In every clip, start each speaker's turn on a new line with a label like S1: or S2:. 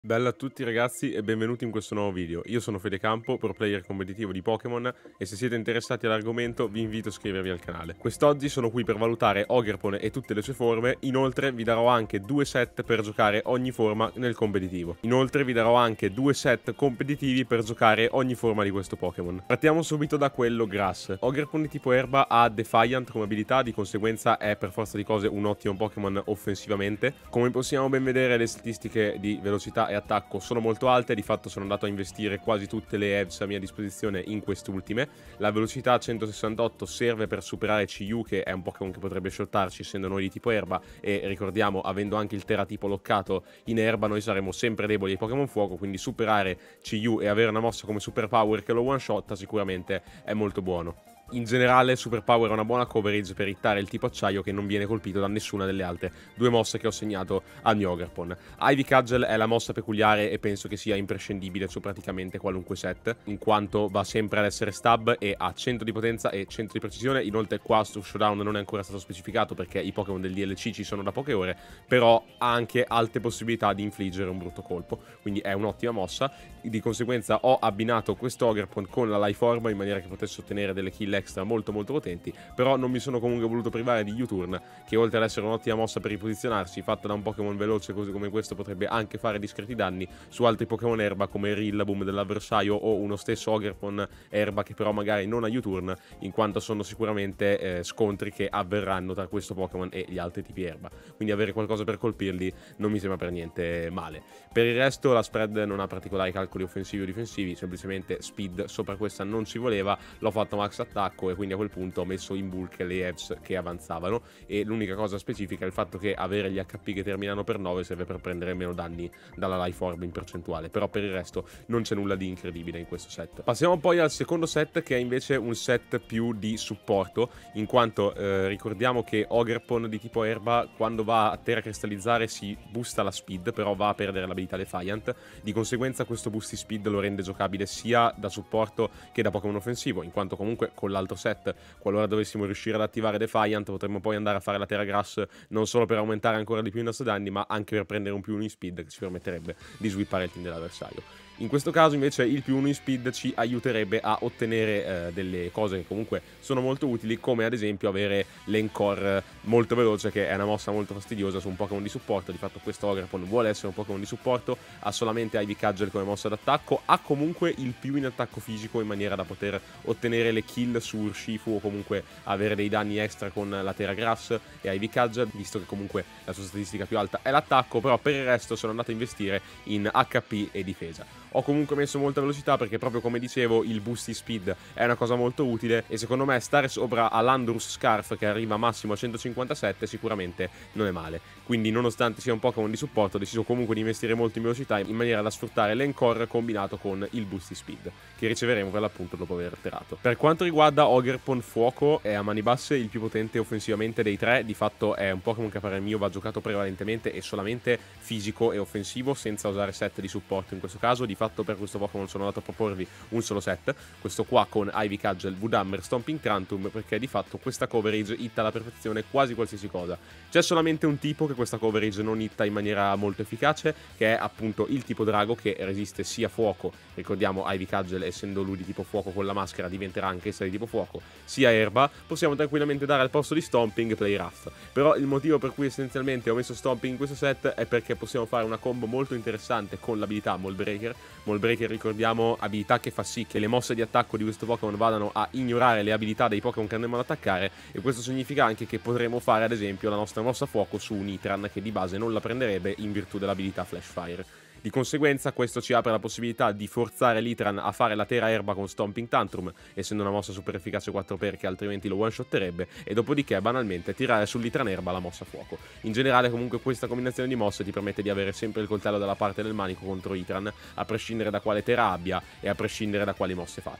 S1: Bella a tutti ragazzi e benvenuti in questo nuovo video. Io sono Fede Campo, pro player competitivo di Pokémon e se siete interessati all'argomento vi invito a iscrivervi al canale. Quest'oggi sono qui per valutare Ogerpon e tutte le sue forme, inoltre vi darò anche due set per giocare ogni forma nel competitivo. Inoltre vi darò anche due set competitivi per giocare ogni forma di questo Pokémon. Partiamo subito da quello Grass. Ogerpon di tipo erba ha Defiant come abilità, di conseguenza è per forza di cose un ottimo Pokémon offensivamente. Come possiamo ben vedere le statistiche di velocità e attacco sono molto alte, di fatto sono andato a investire quasi tutte le EVs a mia disposizione in quest'ultime. La velocità 168 serve per superare Ciyu, che è un Pokémon che potrebbe shottarci essendo noi di tipo erba, e ricordiamo, avendo anche il teratipo loccato in erba, noi saremo sempre deboli ai Pokémon fuoco, quindi superare Ciyu e avere una mossa come Super Power che lo one shotta sicuramente è molto buono. In generale Super Power è una buona coverage per hittare il tipo acciaio che non viene colpito da nessuna delle altre due mosse che ho segnato al mio Ogerpon. Ivy Cudgel è la mossa peculiare e penso che sia imprescindibile su praticamente qualunque set, in quanto va sempre ad essere stab e ha 100 di potenza e 100 di precisione. Inoltre qua su Showdown non è ancora stato specificato perché i Pokémon del DLC ci sono da poche ore, però ha anche alte possibilità di infliggere un brutto colpo, quindi è un'ottima mossa. Di conseguenza ho abbinato questo Ogerpon con la Life Orb in maniera che potesse ottenere delle kill extra molto potenti, però non mi sono comunque voluto privare di U-Turn, che oltre ad essere un'ottima mossa per riposizionarsi, fatta da un Pokémon veloce così come questo, potrebbe anche fare discreti danni su altri Pokémon erba come Rillaboom dell'avversario o uno stesso Ogerpon erba che però magari non ha U-Turn, in quanto sono sicuramente scontri che avverranno tra questo Pokémon e gli altri tipi erba, quindi avere qualcosa per colpirli non mi sembra per niente male. Per il resto la spread non ha particolari calcoli offensivi o difensivi, semplicemente speed sopra questa non ci voleva, l'ho fatto max attacco e quindi a quel punto ho messo in bulk le EVs che avanzavano, e l'unica cosa specifica è il fatto che avere gli HP che terminano per 9 serve per prendere meno danni dalla Life Orb in percentuale, però per il resto non c'è nulla di incredibile in questo set. Passiamo poi al secondo set, che è invece un set più di supporto, in quanto ricordiamo che Ogerpon di tipo erba quando va a terra cristallizzare si boosta la speed, però va a perdere l'abilità Defiant, di conseguenza questo boost di speed lo rende giocabile sia da supporto che da Pokémon offensivo, in quanto comunque con l'altro set, qualora dovessimo riuscire ad attivare Defiant, potremmo poi andare a fare la Tera Grass non solo per aumentare ancora di più i nostri danni, ma anche per prendere un +1 in speed che ci permetterebbe di swippare il team dell'avversario. In questo caso invece il +1 in speed ci aiuterebbe a ottenere delle cose che comunque sono molto utili, come ad esempio avere l'Encore molto veloce, che è una mossa molto fastidiosa su un Pokémon di supporto. Di fatto questo Ogerpon vuole essere un Pokémon di supporto, ha solamente Ivy Cudgel come mossa d'attacco, ha comunque il più in attacco fisico in maniera da poter ottenere le kill su Urshifu o comunque avere dei danni extra con la Tera Grass e Ivy Cudgel, visto che comunque la sua statistica più alta è l'attacco, però per il resto sono andato a investire in HP e difesa. Ho comunque messo molta velocità perché, proprio come dicevo, il boost di speed è una cosa molto utile e secondo me stare sopra a Landorus Scarf, che arriva massimo a 157, sicuramente non è male. Quindi nonostante sia un Pokémon di supporto ho deciso comunque di investire molto in velocità in maniera da sfruttare l'Encore combinato con il boost di speed, che riceveremo per l'appunto dopo aver terato. Per quanto riguarda Ogerpon fuoco, è a mani basse il più potente offensivamente dei tre, di fatto è un Pokémon che a parer mio va giocato prevalentemente e solamente fisico e offensivo, senza usare set di supporto in questo caso. Di fatto per questo Pokémon sono andato a proporvi un solo set, questo qua con Ivy Cudgel, Woodhammer, Stomping Trantum, perché di fatto questa coverage hitta alla perfezione quasi qualsiasi cosa. C'è solamente un tipo che questa coverage non hitta in maniera molto efficace, che è appunto il tipo drago, che resiste sia fuoco, ricordiamo Ivy Cudgel essendo lui di tipo fuoco con la maschera diventerà anch'essa di tipo fuoco, sia erba. Possiamo tranquillamente dare al posto di Stomping Play Rough, però il motivo per cui essenzialmente ho messo Stomping in questo set è perché possiamo fare una combo molto interessante con l'abilità Mold Breaker. Mold Breaker, ricordiamo, abilità che fa sì che le mosse di attacco di questo Pokémon vadano a ignorare le abilità dei Pokémon che andremo ad attaccare, e questo significa anche che potremo fare ad esempio la nostra mossa fuoco su un Nitran, che di base non la prenderebbe in virtù dell'abilità Flash Fire. Di conseguenza questo ci apre la possibilità di forzare l'Itran a fare la Tera Erba con Stomping Tantrum, essendo una mossa super efficace 4x che altrimenti lo one-shotterebbe, e dopodiché banalmente tirare sull'Itran Erba la mossa fuoco. In generale comunque questa combinazione di mosse ti permette di avere sempre il coltello dalla parte del manico contro Itran, a prescindere da quale Tera abbia e a prescindere da quali mosse faccia.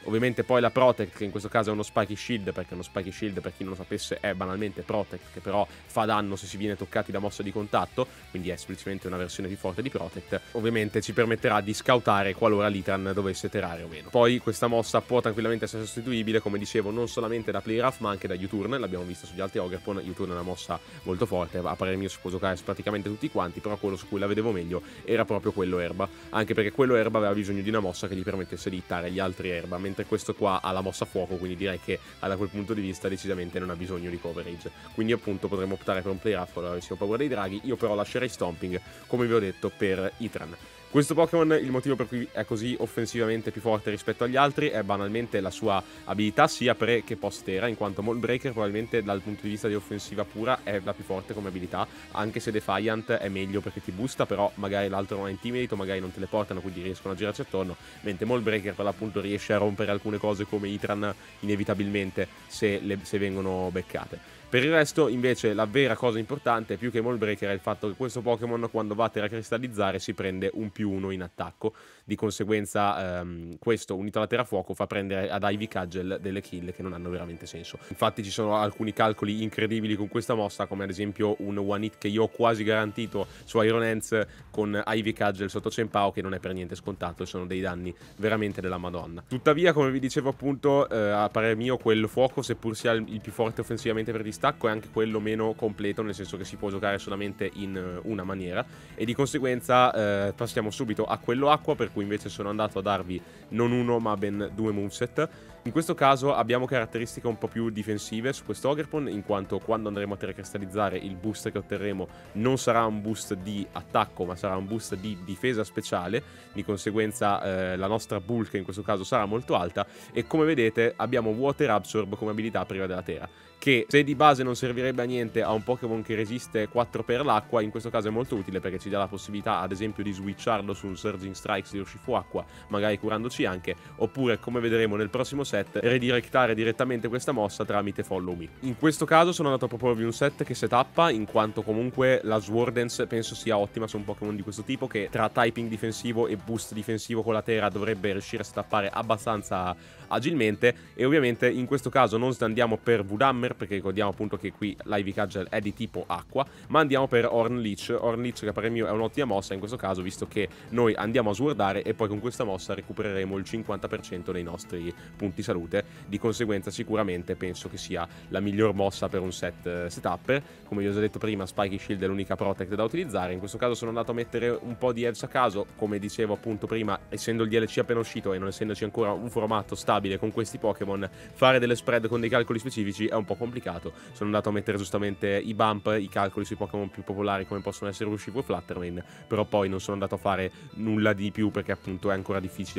S1: Ovviamente poi la Protect, che in questo caso è uno Spiky Shield, perché uno Spiky Shield, per chi non lo sapesse, è banalmente Protect, che però fa danno se si viene toccati da mossa di contatto, quindi è semplicemente una versione più forte di Protect. Ovviamente ci permetterà di scoutare qualora l'Itran dovesse terare o meno. Poi questa mossa può tranquillamente essere sostituibile, come dicevo, non solamente da Play Rough ma anche da U-Turn, l'abbiamo visto sugli altri Ogerpon. U-Turn è una mossa molto forte, a parere mio si può giocare su praticamente tutti quanti, però quello su cui la vedevo meglio era proprio quello Erba, anche perché quello Erba aveva bisogno di una mossa che gli permettesse di hittare gli altri Erba, mentre questo qua ha la mossa fuoco, quindi direi che da quel punto di vista decisamente non ha bisogno di coverage. Quindi appunto potremmo optare per un Play Rough allora avessimo paura dei draghi. Io però lascerei Stomping, come vi ho detto, per Itran. Questo Pokémon, il motivo per cui è così offensivamente più forte rispetto agli altri è banalmente la sua abilità sia pre che post Tera, in quanto Mold Breaker probabilmente dal punto di vista di offensiva pura è la più forte come abilità, anche se Defiant è meglio perché ti boosta, però magari l'altro non ha Intimidate o magari non te le portano, quindi riescono a girarci attorno, mentre Mold Breaker per l'appunto riesce a rompere alcune cose come Itran inevitabilmente se vengono beccate. Per il resto, invece, la vera cosa importante, più che Mold Breaker, è il fatto che questo Pokémon, quando va a terracristallizzare, si prende un +1 in attacco. Di conseguenza, questo, unito alla Terrafuoco, fa prendere ad Ivy Cudgel delle kill che non hanno veramente senso. Infatti ci sono alcuni calcoli incredibili con questa mossa, come ad esempio un one hit che io ho quasi garantito su Iron Hands con Ivy Cudgel sotto Chien-Pao, che non è per niente scontato, e sono dei danni veramente della Madonna. Tuttavia, come vi dicevo appunto, a parere mio, quello fuoco, seppur sia il più forte offensivamente per distacco, è anche quello meno completo, nel senso che si può giocare solamente in una maniera, e di conseguenza passiamo subito a quello acqua, per cui invece sono andato a darvi non uno ma ben 2 moveset. In questo caso abbiamo caratteristiche un po' più difensive su questo Ogerpon, in quanto quando andremo a terracristallizzare il boost che otterremo non sarà un boost di attacco ma sarà un boost di difesa speciale, di conseguenza la nostra bulk in questo caso sarà molto alta, e come vedete abbiamo Water Absorb come abilità priva della Tera, che se di base non servirebbe a niente a un Pokémon che resiste 4 per l'acqua, in questo caso è molto utile perché ci dà la possibilità ad esempio di switcharlo su un Surging Strikes di Urshifu Acqua, magari curandoci anche, oppure come vedremo nel prossimo set redirectare direttamente questa mossa tramite Follow Me. In questo caso sono andato a proporvi un set che setappa, in quanto comunque la Swordance penso sia ottima su un Pokémon di questo tipo, che tra typing difensivo e boost difensivo con la Tera dovrebbe riuscire a setappare abbastanza agilmente, e ovviamente in questo caso non andiamo per Wudammer, perché ricordiamo appunto che qui l'Ivy Cudgel è di tipo acqua, ma andiamo per Horn Leech. Horn Leech, che a parere mio è un'ottima mossa in questo caso, visto che noi andiamo a swordare e poi con questa mossa recupereremo il 50% dei nostri punti salute. Di conseguenza sicuramente penso che sia la miglior mossa per un set setupper. Come vi ho già detto prima, Spiky Shield è l'unica Protect da utilizzare. In questo caso sono andato a mettere un po' di edge a caso, come dicevo appunto prima, essendo il DLC appena uscito e non essendoci ancora un formato stabile con questi Pokémon, fare delle spread con dei calcoli specifici è un po' complicato. Sono andato a mettere giustamente i bump, i calcoli sui Pokémon più popolari come possono essere Urshifu e Fluttermane, però poi non sono andato a fare nulla di più perché appunto è ancora difficile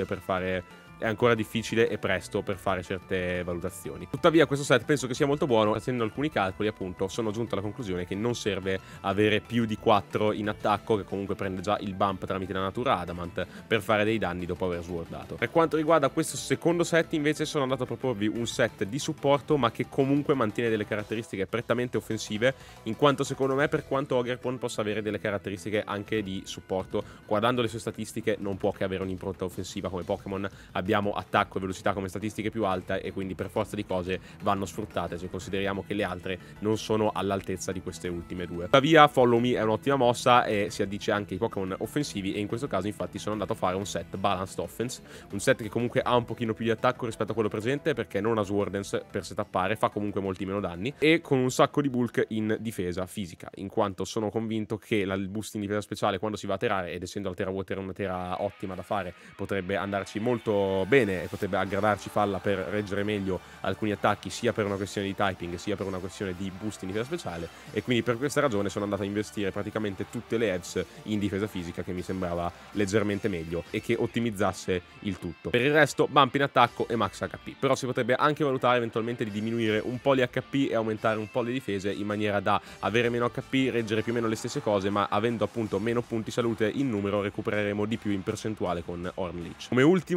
S1: e presto per fare certe valutazioni. Tuttavia questo set penso che sia molto buono. Facendo alcuni calcoli appunto sono giunto alla conclusione che non serve avere più di 4 in attacco, che comunque prende già il bump tramite la natura Adamant, per fare dei danni dopo aver swordato. Per quanto riguarda questo secondo set invece sono andato a proporvi un set di supporto, ma che comunque mantiene delle caratteristiche prettamente offensive, in quanto secondo me, per quanto Ogerpon possa avere delle caratteristiche anche di supporto, guardando le sue statistiche non può che avere un'impronta offensiva come Pokémon. Abbiamo attacco e velocità come statistiche più alte e quindi per forza di cose vanno sfruttate, se consideriamo che le altre non sono all'altezza di queste ultime due. Tuttavia Follow Me è un'ottima mossa e si addice anche ai Pokémon offensivi, e in questo caso infatti sono andato a fare un set Balanced Offense, un set che comunque ha un pochino più di attacco rispetto a quello presente perché non ha Swordance per setappare, fa comunque molti meno danni, e con un sacco di bulk in difesa fisica, in quanto sono convinto che il boost in difesa speciale quando si va a terare, ed essendo la Tera Water una Tera ottima da fare, potrebbe andarci molto bene e potrebbe aggradarci falla per reggere meglio alcuni attacchi, sia per una questione di typing sia per una questione di boost in difesa speciale, e quindi per questa ragione sono andato a investire praticamente tutte le edge in difesa fisica, che mi sembrava leggermente meglio e che ottimizzasse il tutto. Per il resto bump in attacco e max HP, però si potrebbe anche valutare eventualmente di diminuire un po' gli HP e aumentare un po' le difese, in maniera da avere meno HP, reggere più o meno le stesse cose, ma avendo appunto meno punti salute in numero recupereremo di più in percentuale con Horn Leech. Come ultimo vi propongo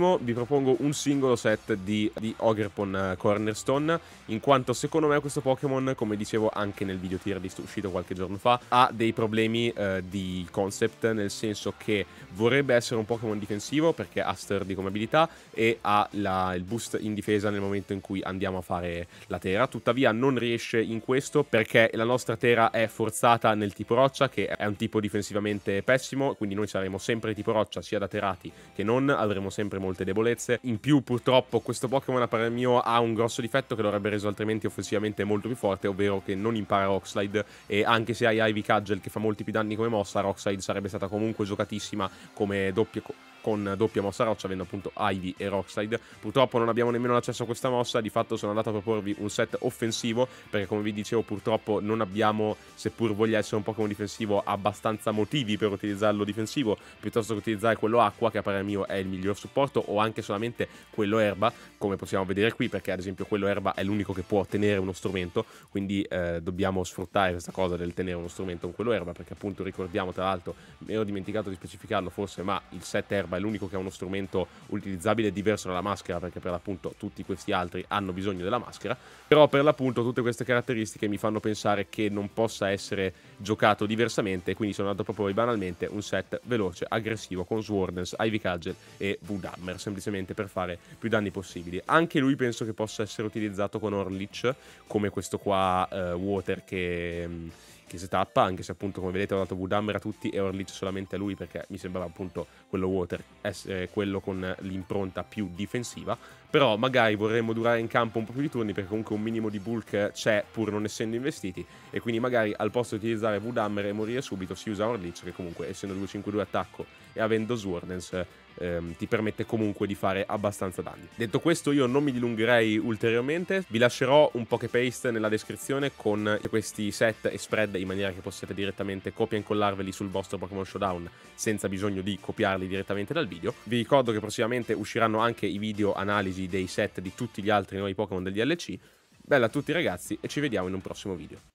S1: propongo un singolo set di Ogerpon Cornerstone, in quanto secondo me questo Pokémon, come dicevo anche nel video tier list uscito qualche giorno fa, ha dei problemi di concept, nel senso che vorrebbe essere un Pokémon difensivo perché ha Sturdy come abilità e ha il boost in difesa nel momento in cui andiamo a fare la Tera, tuttavia non riesce in questo perché la nostra Tera è forzata nel tipo roccia, che è un tipo difensivamente pessimo, quindi noi saremo sempre tipo roccia sia da terati che non, avremo sempre molte debolezze. In più purtroppo questo Pokémon a parer mio ha un grosso difetto che lo avrebbe reso altrimenti offensivamente molto più forte, ovvero che non impara Rockslide, e anche se hai Ivy Cudgel che fa molti più danni come mossa, Rockslide sarebbe stata comunque giocatissima come con doppia mossa roccia, avendo appunto Ivy e Rockslide. Purtroppo non abbiamo nemmeno l'accesso a questa mossa, di fatto sono andato a proporvi un set offensivo perché, come vi dicevo, purtroppo non abbiamo, seppur voglia essere un Pokémon difensivo, abbastanza motivi per utilizzarlo difensivo, piuttosto che utilizzare quello acqua, che a parer mio è il miglior supporto, o anche solamente quello erba, come possiamo vedere qui, perché ad esempio quello erba è l'unico che può tenere uno strumento, quindi dobbiamo sfruttare questa cosa del tenere uno strumento con quello erba, perché appunto ricordiamo, tra l'altro mi ero dimenticato di specificarlo forse, ma il set erba è l'unico che ha uno strumento utilizzabile diverso dalla maschera, perché per l'appunto tutti questi altri hanno bisogno della maschera. Però per l'appunto tutte queste caratteristiche mi fanno pensare che non possa essere giocato diversamente, quindi sono andato a proporre banalmente un set veloce, aggressivo, con Swordens, Ivy Cudgel e Woodhammer, semplicemente per fare più danni possibili. Anche lui penso che possa essere utilizzato con Orlich, come questo qua Water che si tappa, anche se appunto come vedete ho dato Woodhammer a tutti e Orlich solamente a lui, perché mi sembrava appunto quello Water essere quello con l'impronta più difensiva. Però magari vorremmo durare in campo un po' più di turni, perché comunque un minimo di bulk c'è pur non essendo investiti, e quindi magari al posto di utilizzare Woodhammer e morire subito si usa Orlich, che comunque essendo 2-5-2 attacco e avendo Swordens ti permette comunque di fare abbastanza danni. Detto questo, io non mi dilungherei ulteriormente, vi lascerò un Poképaste nella descrizione con questi set e spread, in maniera che possiate direttamente copia e incollarveli sul vostro Pokémon Showdown senza bisogno di copiarli direttamente dal video. Vi ricordo che prossimamente usciranno anche i video analisi dei set di tutti gli altri nuovi Pokémon del DLC. Bella a tutti ragazzi e ci vediamo in un prossimo video.